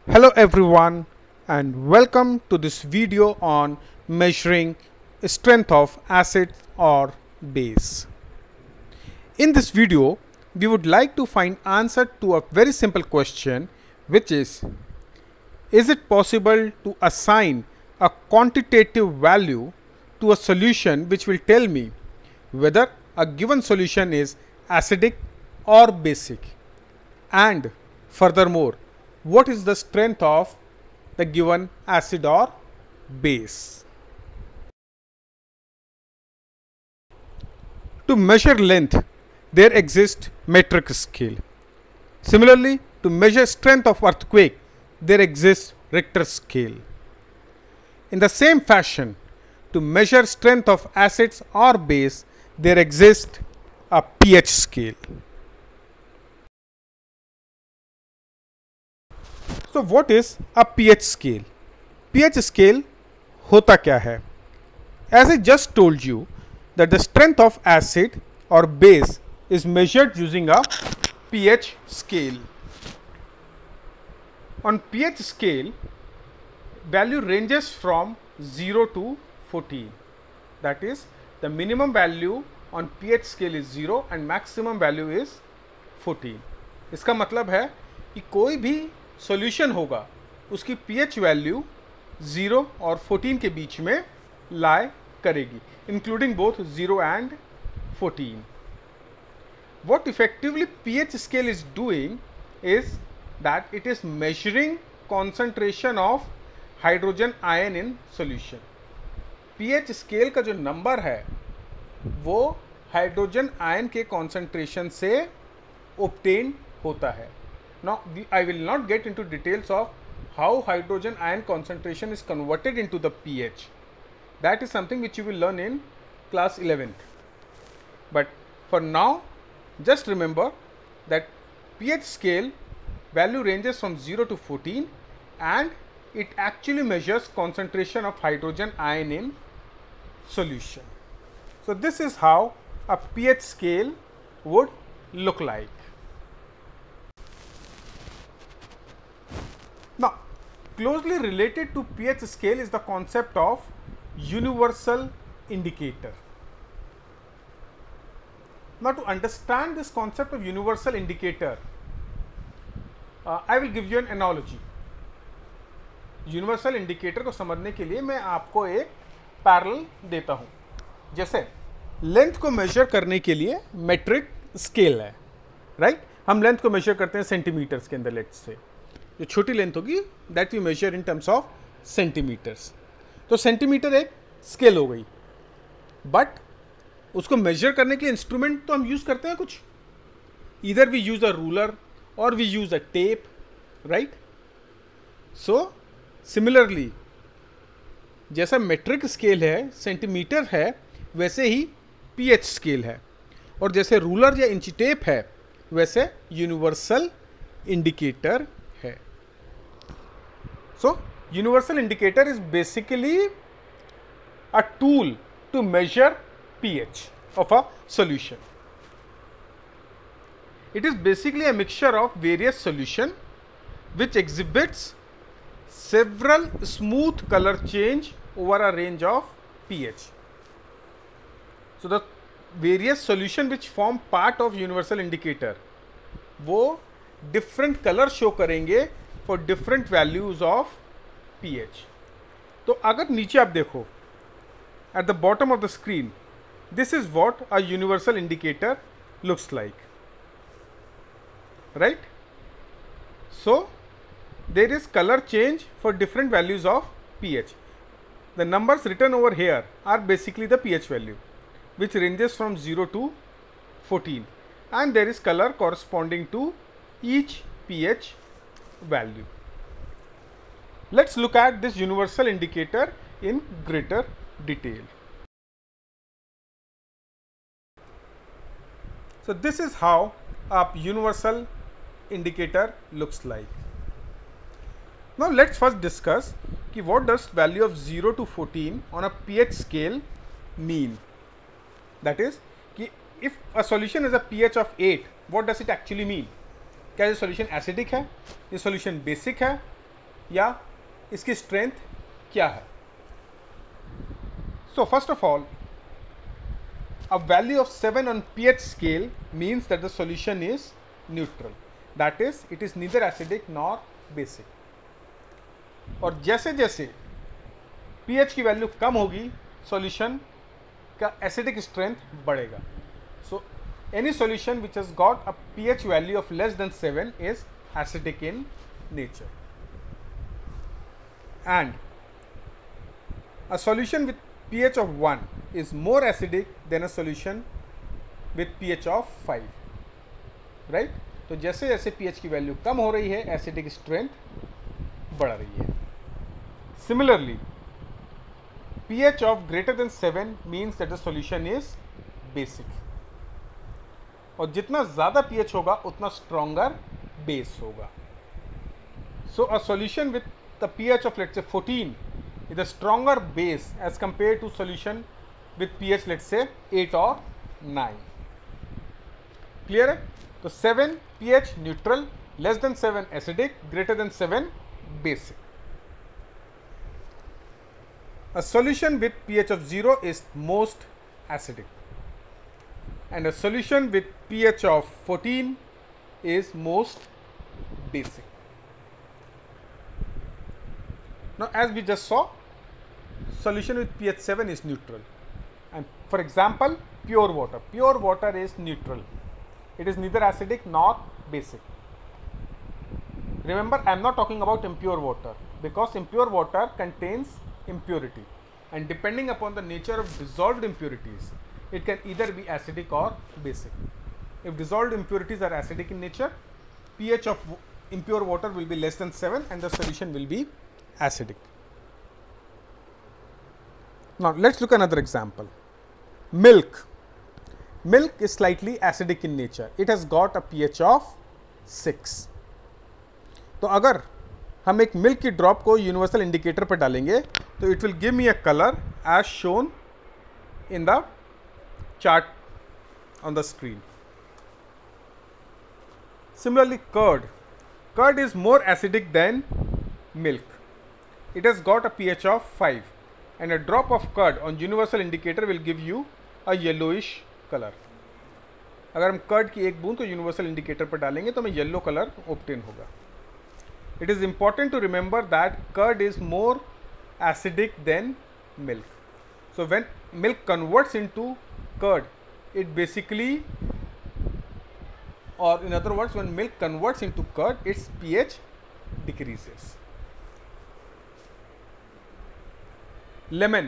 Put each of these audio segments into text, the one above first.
Hello everyone and welcome to this video on measuring strength of acid or base. In this video we would like to find answer to a very simple question, which is it possible to assign a quantitative value to a solution which will tell me whether a given solution is acidic or basic, and furthermore what is the strength of the given acid or base. To measure length, there exists metric scale. Similarly, to measure strength of earthquake, there exists Richter scale. In the same fashion, to measure strength of acids or base, there exists a pH scale. So what is a pH scale? pH scale होता क्या है? As I just told you that the strength of acid or base is measured using a pH scale. On pH scale, value ranges from 0 to 14. That is, the minimum value on pH scale is 0 and maximum value is 14. इसका मतलब है कि कोई भी solution होगा उसकी pH value 0 और 14 के बीच में लाई करेगी, including both 0 and 14. What effectively pH scale is doing is that it is measuring concentration of hydrogen ion in solution. pH scale का जो नंबर है वो हाइड्रोजन आयन के कॉन्सेंट्रेशन से obtained होता है. Now I will not get into details of how hydrogen ion concentration is converted into the pH. That is something which you will learn in class 11th. But for now, just remember that pH scale value ranges from 0 to 14 and it actually measures concentration of hydrogen ion in solution. So this is how a pH scale would look like. Now, closely related to pH scale is the concept of universal indicator. Now, to understand this concept of universal indicator, I will give you an analogy. Universal indicator को समझने के लिए मैं आपको एक parallel देता हूँ. जैसे लेंथ को मेजर करने के लिए मेट्रिक स्केल है, राइट? हम लेंथ को मेजर करते हैं सेंटीमीटर्स के अंदर. लेट्स से जो छोटी लेंथ होगी that we measure in terms of centimetres. तो सेंटीमीटर एक स्केल हो गई, बट उसको मेजर करने के इंस्ट्रूमेंट तो हम यूज करते हैं कुछ. Either we use a ruler और we use a tape, right? So similarly जैसा मेट्रिक स्केल है, सेंटीमीटर है, वैसे ही पीएच स्केल है. और जैसे रूलर या इंची टेप है, वैसे यूनिवर्सल इंडिकेटर है. So universal indicator is basically a tool to measure pH of a solution. It is basically a mixture of various solution which exhibits several smooth color change over a range of pH. So the various solution which form part of universal indicator वो different color show करेंगे for different values of pH. तो अगर नीचे आप देखो at the bottom of the screen, this is what a universal indicator looks like, right? So there is color change for different values of pH. The numbers written over here are basically the pH value, which ranges from 0 to 14, and there is color corresponding to each pH value. Let's look at this universal indicator in greater detail. So this is how a universal indicator looks like. Now let's first discuss कि what does value of 0 to 14 on a pH scale mean. That is कि if a solution is a pH of 8, what does it actually mean? क्या ये solution acidic है, ये solution basic है, या इसकी strength क्या है। So first of all, a value of 7 on pH scale means that the solution is neutral, that is it is neither acidic nor basic. और जैसे जैसे pH की वैल्यू कम होगी सॉल्यूशन का एसिडिक स्ट्रेंथ बढ़ेगा। So any solution which has got a pH value of less than 7 is acidic in nature, and a solution with pH of 1 is more acidic than a solution with pH of 5, right? तो जैसे जैसे pH की value कम हो रही है acidic strength बढ़ रही है। Similarly, pH of greater than 7 means that the solution is basic, और जितना ज़्यादा pH होगा उतना stronger base होगा। So a solution with the pH of let's say 14 is a stronger base as compared to solution with pH let's say 8 or 9. Clear है? तो 7 pH neutral, less than 7 acidic, greater than 7 basic. A solution with pH of 0 is most acidic, and a solution with pH of 14 is most basic. Now, as we just saw, solution with pH 7 is neutral, and for example, pure water is neutral. It is neither acidic nor basic. Remember, I am not talking about impure water, because impure water contains impurity, and depending upon the nature of dissolved impurities, it can either be acidic or basic. If dissolved impurities are acidic in nature, pH of impure water will be less than 7 and the solution will be acidic. Now let's look at another example. Milk is slightly acidic in nature. It has got a pH of 6. तो अगर हम एक milk की drop को universal indicator पर डालेंगे तो it will give me a colour as shown in the chart on the screen. Similarly, curd is more acidic than milk. It has got a pH of 5, and a drop of curd on universal indicator will give you a yellowish color. अगर हम curd की एक बूंद को universal indicator पर डालेंगे तो हमें येलो कलर ऑब्टेन होगा. It is important to remember that curd is more acidic than milk. So when milk converts into curd, it basically, or in other words, when milk converts into curd, its pH decreases. Lemon.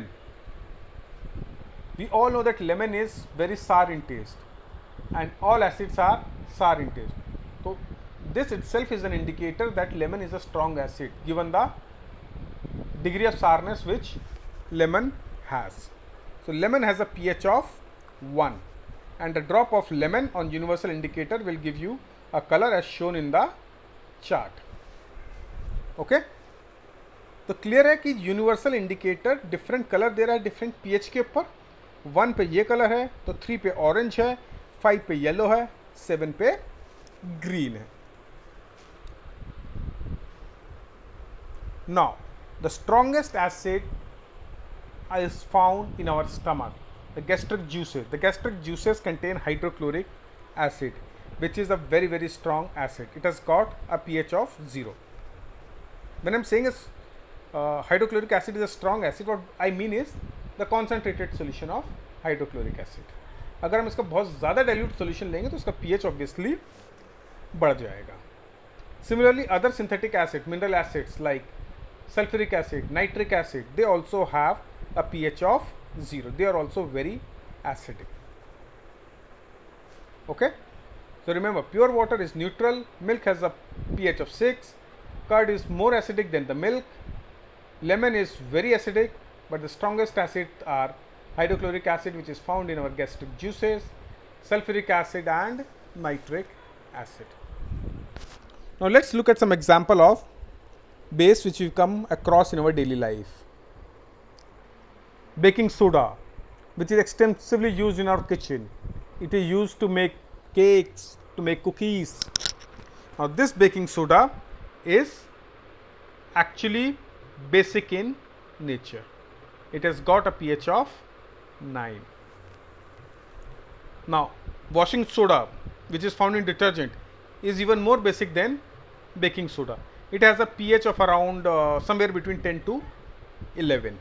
We all know that lemon is very sour in taste, and all acids are sour in taste. So this itself is an indicator that lemon is a strong acid given the degree of sourness which lemon has. So lemon has a pH of 1, and a drop of lemon on universal indicator will give you a color as shown in the chart. Okay, तो clear है कि universal indicator different colour दे रहा है different pH के ऊपर. 1 पे ये कलर है तो 3 पे ऑरेंज है, 5 पे येलो है, 7 पे ग्रीन है. Now the strongest acid is found in our stomach, the gastric juices. The gastric juices contain hydrochloric acid, which is a very, very strong acid. It has got a pH of 0. When I'm saying hydrochloric acid is a strong acid, what I mean is the concentrated solution of hydrochloric acid. अगर हम इसका बहुत ज़्यादा dilute solution लेंगे तो उसका pH obviously बढ़ जाएगा. Similarly, other synthetic acid, mineral acids like sulfuric acid, nitric acid, they also have a pH of 0. They are also very acidic. Okay, so remember, pure water is neutral, milk has a pH of 6, curd is more acidic than the milk, lemon is very acidic, but the strongest acids are hydrochloric acid, which is found in our gastric juices, sulfuric acid and nitric acid. Now let's look at some example of base which we come across in our daily life. Baking soda, which is extensively used in our kitchen. It is used to make cakes, to make cookies. Now this baking soda actually basic in nature. It has got a pH of 9. Now, washing soda, which is found in detergent, is even more basic than baking soda. It has a pH of around somewhere between 10 to 11.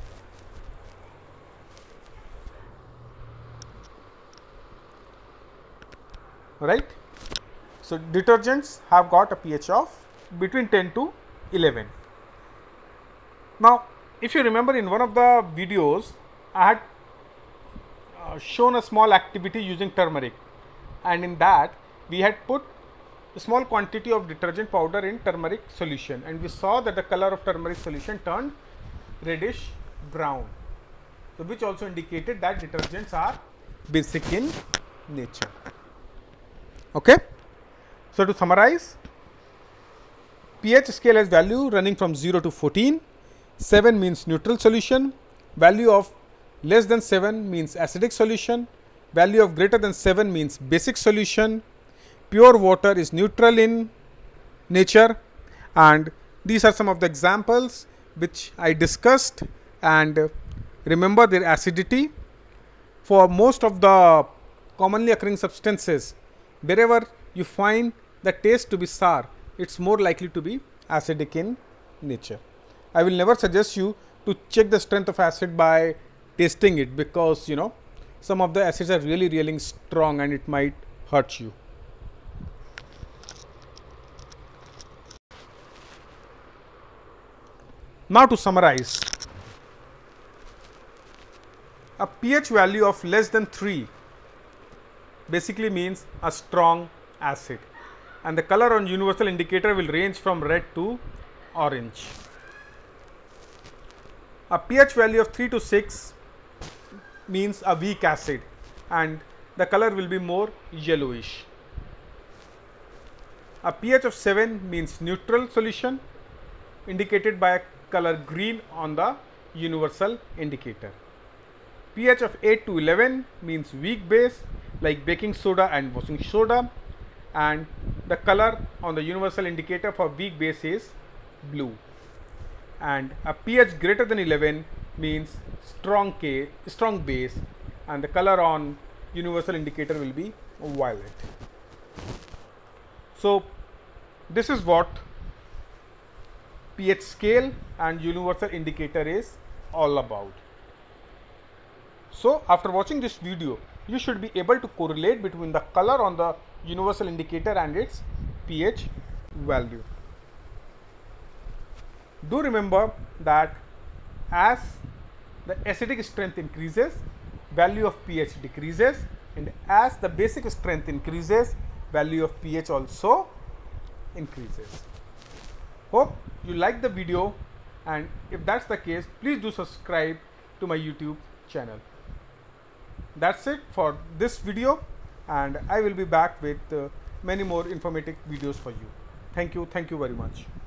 Right? So, detergents have got a pH of between 10 to 11. Now, if you remember, in one of the videos, I had shown a small activity using turmeric, and in that we had put a small quantity of detergent powder in turmeric solution, and we saw that the color of turmeric solution turned reddish brown, so which also indicated that detergents are basic in nature. Okay. So, to summarize, pH scale has value running from 0 to 14. 7 means neutral solution, value of less than 7 means acidic solution, value of greater than 7 means basic solution, pure water is neutral in nature, and these are some of the examples which I discussed. And remember their acidity. For most of the commonly occurring substances, wherever you find the taste to be sour, it's more likely to be acidic in nature. I will never suggest you to check the strength of acid by tasting it, because you know some of the acids are really strong and it might hurt you. Now, to summarize, a pH value of less than 3 basically means a strong acid, and the color on universal indicator will range from red to orange. A pH value of 3 to 6 means a weak acid, and the color will be more yellowish. A pH of 7 means neutral solution, indicated by a color green on the universal indicator. pH of 8 to 11 means weak base like baking soda and washing soda, and the color on the universal indicator for weak base is blue. And a pH greater than 11 means strong base, and the color on universal indicator will be violet. So, this is what pH scale and universal indicator is all about. So, after watching this video, you should be able to correlate between the color on the universal indicator and its pH value. Do remember that as the acidic strength increases, value of pH decreases, and as the basic strength increases, value of pH also increases. Hope you like the video, and if that's the case, please do subscribe to my YouTube channel. That's it for this video, and I will be back with many more informative videos for you. Thank you very much.